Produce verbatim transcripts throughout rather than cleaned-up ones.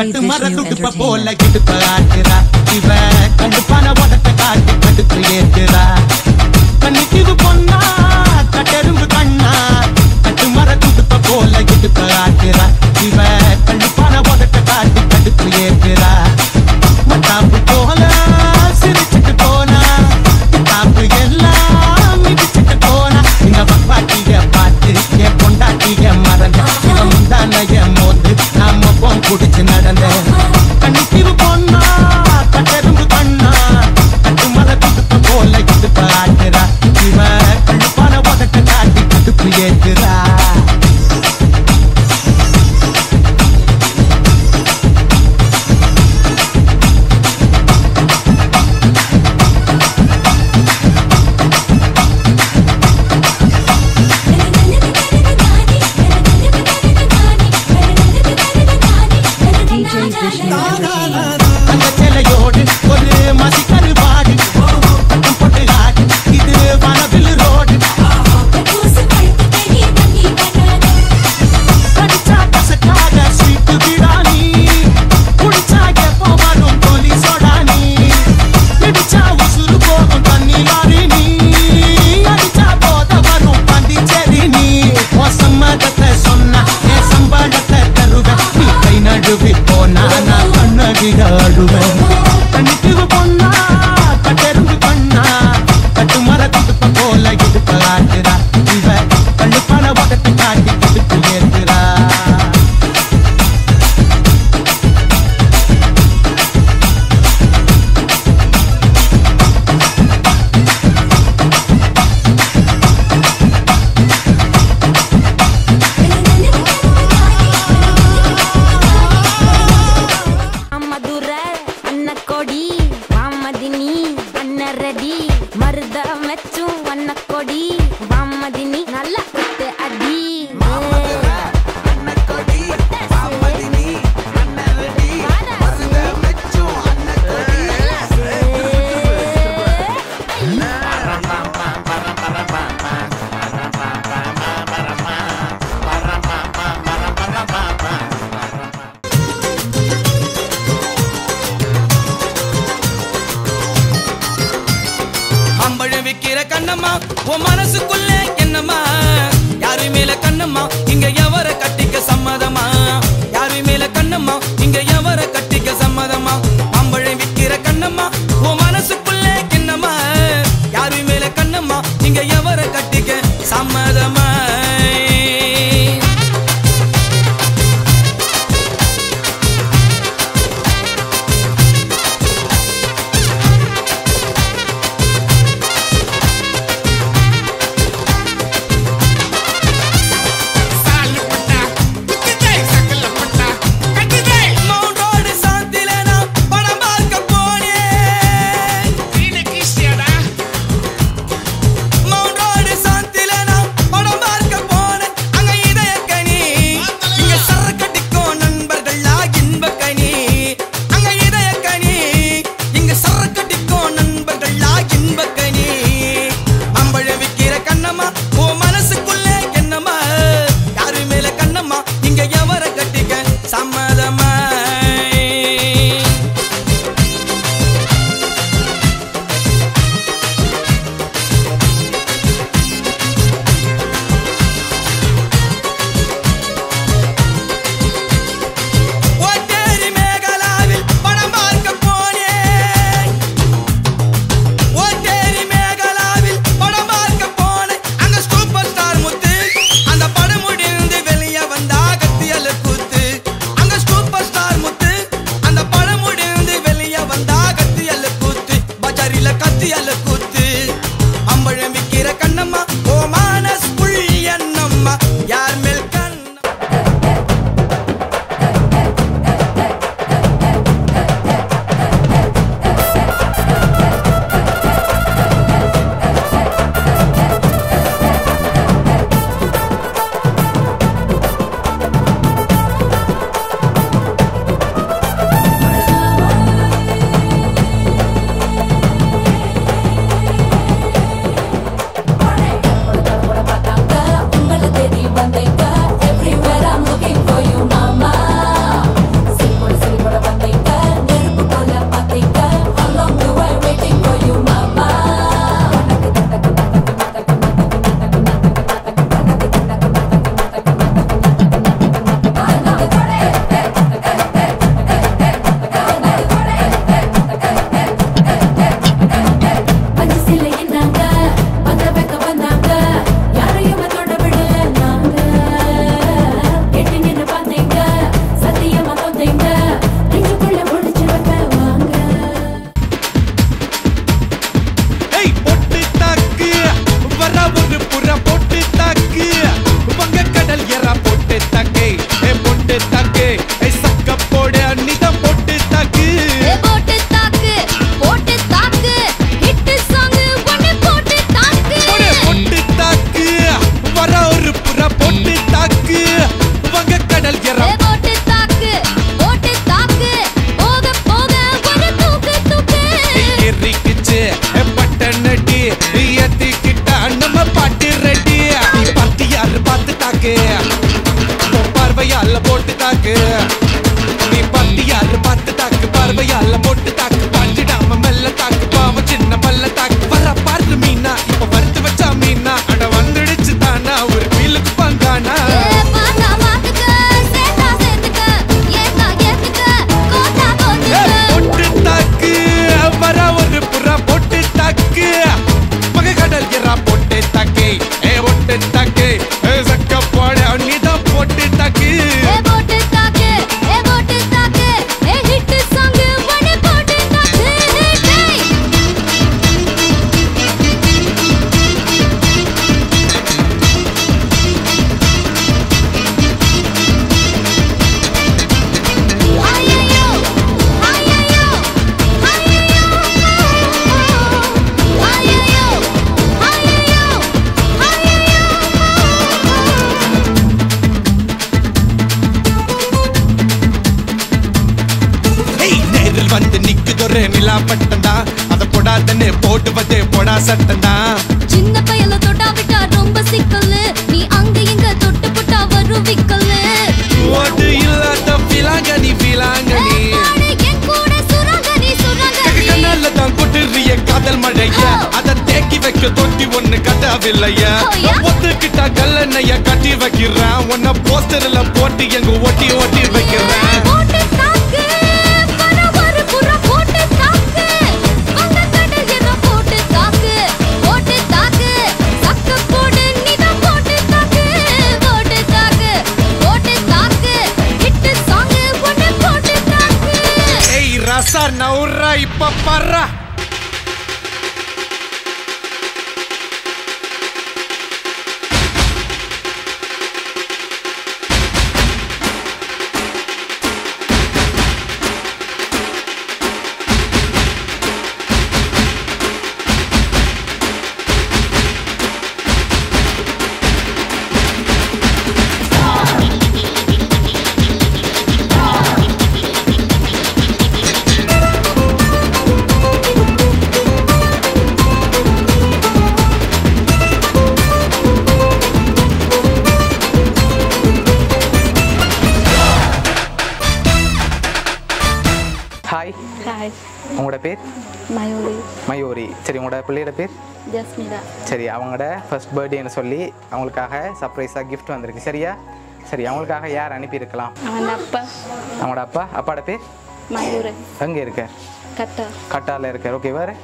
கட்டு மர துடுப்ப போல இடுப்ப ஆட்டுறா இவ கண்டுப்பான உடட்ட காட்டி கடுப்பு ஏற்றுறா கண்ணுக்கு இது பொண்ணா கட்டெரும்பு கண்ணா கட்டு மர துடுப்ப போல இடுப்ப ஆட்டுறா இவ கண்டுப்பான உடட்ட காட்டி கடுப்பு ஏற்றுறா மட்டாப்பு போல சிரிச்சுட்டு போனா தாப்பு எல்லாம் மிதிச்சுட்டு போனா இந்த பாட்டிய பார்த்து என் பொண்டாட்டிய மறந்த இவன் முந்தான என் மோது நாம போன் குடிச்சு நடந்த கண்ணுக்கு பொண்ணா கட்டெரும்பு கண்ணா கட்டு மர துடுப்ப போல இடுப்ப ஆட்டுறா இவ கண்டுப்பான உதட்ட காட்டி கடுப்பு ஏற்றுறா அந்த சிலையோடு ஒரு மசி கருவாடு போட்டு ஆடு இது வனவில் ரோடு கடிச்சா கசக்காத ஸ்வீட்டு பிராணி குடிச்சா எப்போ வரும் கோலி சோடானி பிடிச்சா உசுறு போகும் தண்ணி லாரி நீ அடிச்சா போத வரும் பாண்டிச்சேரி நீ சம்மதத்தை சொன்னா என் சம்பளத்தை தருவேன் நீ கை நடுவி போனா நான் கண்ணடியாடுவேன் கண்ணுக்கு பொண்ணா கட்டெரும்பு கண்ணா கட்டு மர துடுப்ப போல இடுப்ப ஆட்டுறா இவ கண்ணுப்பான உடட்ட காட்டி கடுப்பு ஏற்றுறா கண்ணம்மா உன் மனசுக்குள்ளே என்னம்மா யாரு மேல கண்ணம்மா இங்க எவர கட்டிக்க சம்மதமா யாரு மேல கண்ணம்மா இங்க எவர கட்டிக்க சம்மதமா மாம்பழம் விக்கிற கண்ணம்மா உன் மனசுக்குள்ளே என்னம்மா யாரு மேல கண்ணம்மா இங்க எவர கட்டிக்க சம்மதமா படம் சீனா இப்ப வறுத்து வச்சா மீனா அட வந்துடுச்சு தானா ஒரு வீலுக்கு பந்தானா பொட்டு தாக்கு வர ஒரு புறா பொட்டு தாக்கு பகை கடல் எறா பொட்டு தாக்கு ஏ ஒட்டு தாக்கு சக்க போட நீதான் பொட்டு தாக்கு வந்து நிக்குதொரு நிலா பட்டந்தா அத போடாதன்னு போட்டுவதே போடா சட்டந்தா சின்ன பையல தொட்டா விட்டா ரொம்ப சிக்கல்லு நீ அங்க எங்க தொட்டு புட்டா வரும் விக்கல்லு ஓடு இல்லாத பிலாங்கனி பிலாங்கனி என் கூட சுரங்கனி சுரங்கனி கண்ணால தான் கொட்டுறிய காதல் மழைய அத தேக்கி வைக்க தொட்டி ஒண்ணு கட்டாவில்லையா ஒத்துக்கிட்டா கல்லணைய கட்டி வைக்கிறேன் உன்ன போஸ்டர்ல போட்டு எங்க ஒட்டி ஒட்டி வைக்கிறேன் ரசா நவுரா இப்ப பர்றா ஹாய் ஹாய் உங்களோட பேர் மயூரி மயூரி சரி உங்களோட பிள்ளையோட பேர் ஜஸ்மிதா சரி அவங்களோட ஃபர்ஸ்ட் பர்த்டேன்னு சொல்லி அவங்களுக்காக சர்ப்ரைஸாக கிஃப்ட் வந்திருக்கு சரியா சரி அவங்களுக்காக யார் அனுப்பியிருக்கலாம் அவன் அப்பா அவங்களோட அப்பா அப்பாவோட பேர் மயூரி எங்கே இருக்க கட்டா கட்டாரில் இருக்கார் ஓகே வேறு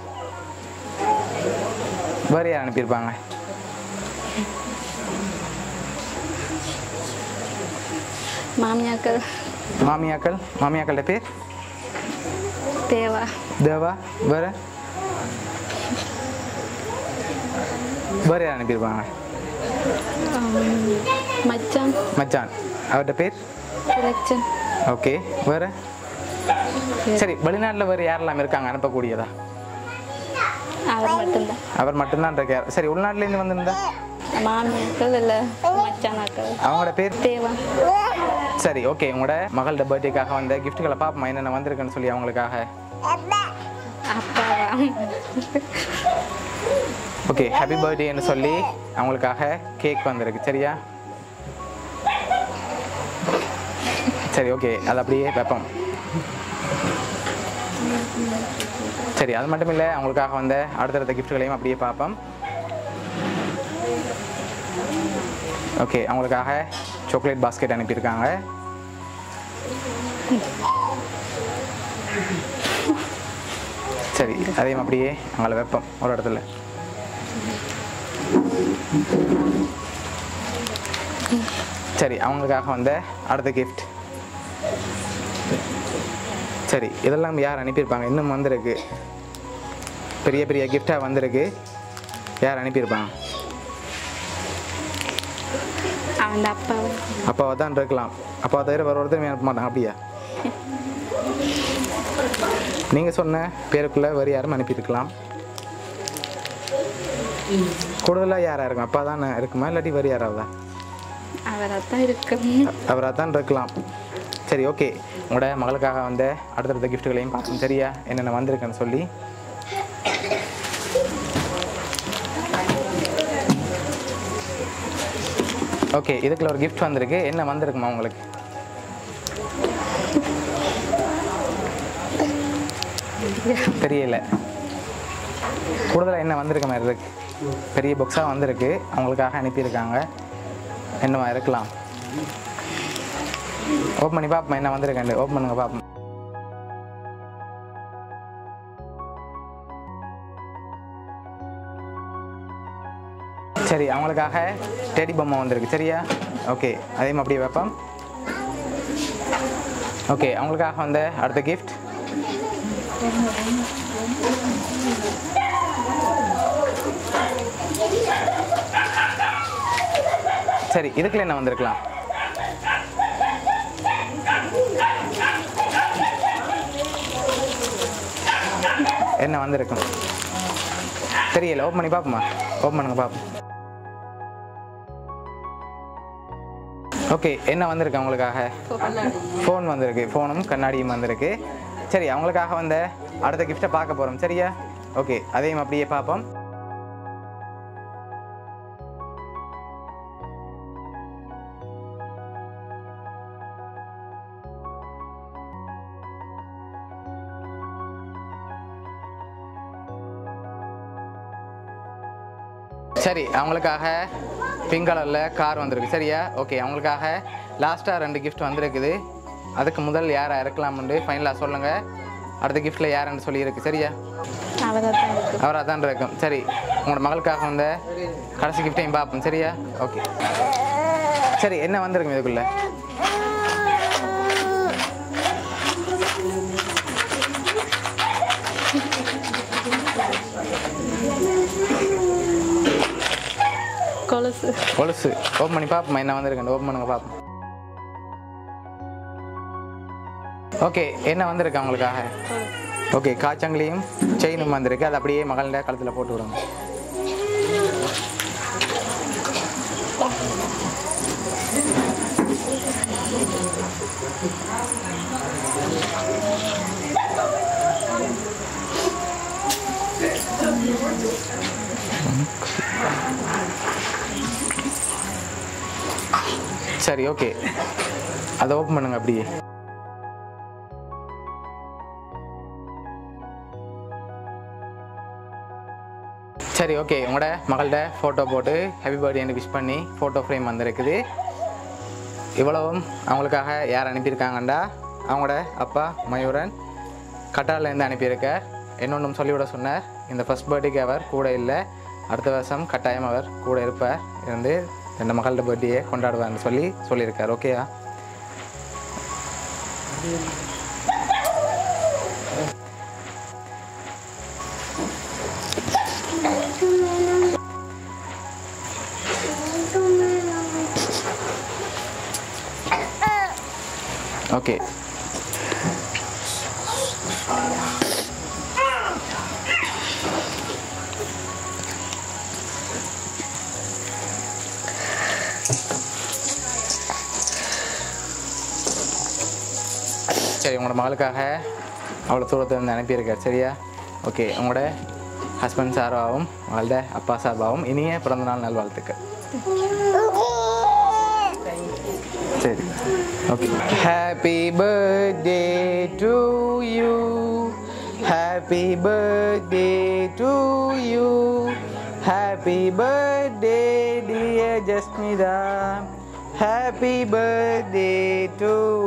வேறு யார் அனுப்பியிருப்பாங்க மாமியாக்கள் மாமியாக்கள் மாமியாக்களோட பேர் தேவா தேவா வேறு வேறு யார் அனுப்பியிருப்பாங்க மச்சான் மச்சான் அவர்கிட்ட பேர் சுலட்சன் ஓகே வேறு சரி வெளிநாட்டில் வேறு யாரெல்லாம் இருக்காங்க அனுப்பக்கூடியதா அவர் மட்டும்தான் அவர் மட்டும்தான் இருக்கார் சரி உள்நாட்டிலேருந்து வந்திருந்தா மாமியாக்கள் இல்லை மச்சானாக்கள் அவங்களோட பேர் தேவா சரி ஓகே உங்களோட மகளோட பர்த்டேக்காக வந்த கிஃப்ட்டுகளை பார்ப்போமா என்னென்ன வந்திருக்குன்னு சொல்லி அவங்களுக்காக அப்பாவா ஓகே ஹாப்பி பர்த்டேன்னு சொல்லி அவங்களுக்காக கேக் வந்திருக்கு சரியா சரி ஓகே அது அப்படியே வைப்போம் சரி அது மட்டும் இல்லை அவங்களுக்காக வந்த அடுத்தடுத்த கிஃப்ட்டுகளையும் அப்படியே பார்ப்போம் ஓகே அவங்களுக்காக சாக்லேட் பாஸ்கெட் அனுப்பியிருக்காங்க சரி அதையும் அப்படியே அங்கே வைப்போம் ஒரு இடத்துல சரி அவங்களுக்காக வந்த அடுத்த கிஃப்ட் சரி இதெல்லாம் யார் அனுப்பியிருப்பாங்க இன்னும் வந்திருக்கு பெரிய பெரிய கிஃப்டாக வந்திருக்கு யார் அனுப்பியிருப்பாங்க அவன் அப்பாவை அப்பாவை தான் இருக்கலாம் அப்பா தவிர வேறு ஒருத்தருமே அனுப்ப மாட்டாங்க அப்படியா நீங்கள் சொன்ன பேருக்குள்ளே வேறு யாரும் அனுப்பியிருக்கலாம் கூடுதலாக யாராக இருக்கும் அப்பா தான் இருக்குமா இல்லாட்டி வேறு யாராவதா அவராக தான் இருக்கு அவராக தான் இருக்கலாம் சரி ஓகே உங்களோட மகளுக்காக வந்த அடுத்தடுத்த கிஃப்ட்டுகளையும் பார்க்கணும் சரியா என்னென்ன வந்திருக்குன்னு சொல்லி ஓகே இதுக்குள்ள ஒரு கிஃப்ட் வந்திருக்கு என்ன வந்திருக்குமா உங்களுக்கு தெரியல கூடுதலாக என்ன வந்திருக்க மாதிரி இருக்கு பெரிய பாக்ஸாக வந்திருக்கு, அவங்களுக்காக அனுப்பியிருக்காங்க. என்னவா இருக்கலாம்? ஓப்பன் பண்ணி பார்ப்போம் என்ன வந்திருக்கேன். ஓப்பன் பண்ணுங்க பார்ப்போம். சரி, அவங்களுக்காக டெடி பொம்மை வந்திருக்கு. சரியா? ஓகே, அதே மாதிரி அப்படியே வைப்போம். ஓகே, அவங்களுக்காக வந்த அடுத்த கிஃப்ட் சரி, இதுக்குள்ள என்ன வந்திருக்கலாம்? என்ன வந்திருக்கும் தெரியல. ஓப்பன் பண்ணி பார்ப்போமா? ஓப்பன் பண்ணுங்க பார்ப்போம். ஓகே, என்ன வந்திருக்கு அவங்களுக்காக? ஃபோன் வந்திருக்கு. ஃபோனும் கண்ணாடியும் வந்திருக்கு. சரி, அவங்களுக்காக வந்த அடுத்த கிஃப்டை பார்க்க போகிறோம். சரியா? ஓகே, அதையும் அப்படியே பார்ப்போம். சரி, அவங்களுக்காக பிங்க் கலரில் கார் வந்திருக்கு. சரியா? ஓகே, அவங்களுக்காக லாஸ்ட்டாக ரெண்டு கிஃப்ட் வந்திருக்குது. அதுக்கு முதல் யாரை இறக்கலாம்னு ஃபைனலாக சொல்லுங்கள். அடுத்த கிஃப்ட்டில் யாருன்னு சொல்லியிருக்கு. சரியா? அவராக தான் இருக்கும். சரி, உங்களோட மகளுக்காக வந்த கடைசி கிஃப்டையும் பார்ப்போம். சரியா? ஓகே. சரி, என்ன வந்திருக்கும் இதுக்குள்ள? கொலுசு. கொலுசு. ஓப்பன் பண்ணி பார்ப்போம் என்ன வந்திருக்கு. ஓப்பன் பண்ணுங்க பார்ப்போம். ஓகே, என்ன வந்திருக்கு அவங்களுக்காக? ஓகே, காய்ச்சங்கிலையும் செயினும் வந்திருக்கு. அது அப்படியே மகளிட கழுத்தில் போட்டு விடுங்க. சரி, ஓகே, அதை ஓப்பன் பண்ணுங்க அப்படியே. சரி, ஓகே, உங்களோட மகள்கிட்ட ஃபோட்டோ போட்டு ஹாப்பி பர்த்டேன்னு விஷ் பண்ணி ஃபோட்டோ ஃப்ரேம் வந்திருக்குது. இவ்வளவும் அவங்களுக்காக யார் அனுப்பியிருக்காங்கண்டா அவங்களோட அப்பா மயூரன் கட்டாலேருந்து அனுப்பியிருக்க. இன்னொன்றும் சொல்லிவிட சொன்னார், இந்த ஃபர்ஸ்ட் பர்த்டேக்கு அவர் கூட இல்லை, அடுத்த வருஷம் கட்டாயம் அவர் கூட இருப்பார், இருந்து ரெண்டு மகளோட பர்த்டேயை கொண்டாடுவார்னு சொல்லி சொல்லியிருக்கார். ஓகேயா? ஓகே, சரி, உங்களோட மகளுக்காக அவ்வளோ தூரத்துலேருந்து அனுப்பியிருக்கார். சரியா? ஓகே, உங்களோட ஹஸ்பண்ட் சார்பாகவும் மகளோட அப்பா சார்பாகவும் இனிய பிறந்தநாள் நல்வாழ்த்துக்கள். சரி, okay. Happy birthday to you, happy birthday to you, happy birthday dear Jasmitha, happy birthday to